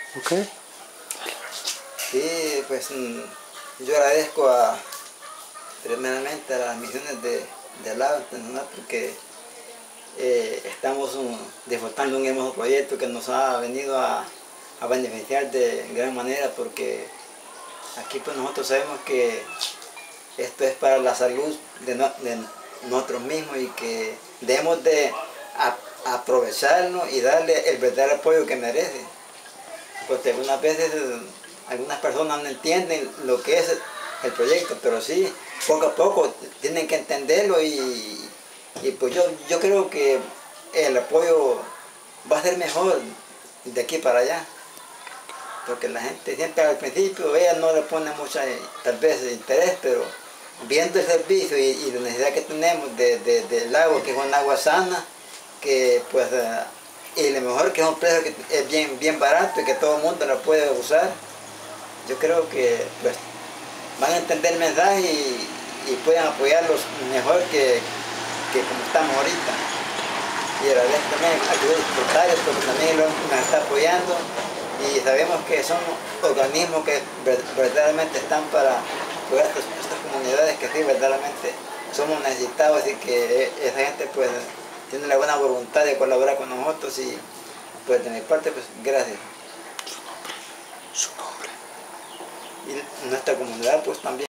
Ok. Sí, pues yo agradezco primeramente a las misiones de Alaba Internacional porque estamos disfrutando un hermoso proyecto que nos ha venido a beneficiar de gran manera, porque aquí pues nosotros sabemos que esto es para la salud de nosotros mismos y que debemos de aprovecharlo y darle el verdadero apoyo que merece. Porque algunas veces algunas personas no entienden lo que es el proyecto, pero sí, poco a poco tienen que entenderlo y pues yo creo que el apoyo va a ser mejor de aquí para allá. Porque la gente siempre al principio, ella no le pone mucha, tal vez, interés, pero viendo el servicio y la necesidad que tenemos del agua, que es un agua sana, que pues, y lo mejor que es un precio que es bien barato y que todo el mundo la puede usar, yo creo que pues, van a entender el mensaje y pueden apoyarlos mejor que como estamos ahorita. Y agradezco también a los voluntarios porque también nos está apoyando y sabemos que son organismos que verdaderamente están para apoyar a estas comunidades que sí verdaderamente somos necesitados y que esa gente pues tiene la buena voluntad de colaborar con nosotros y pues de mi parte pues gracias. Su nombre. Y nuestra comunidad pues también.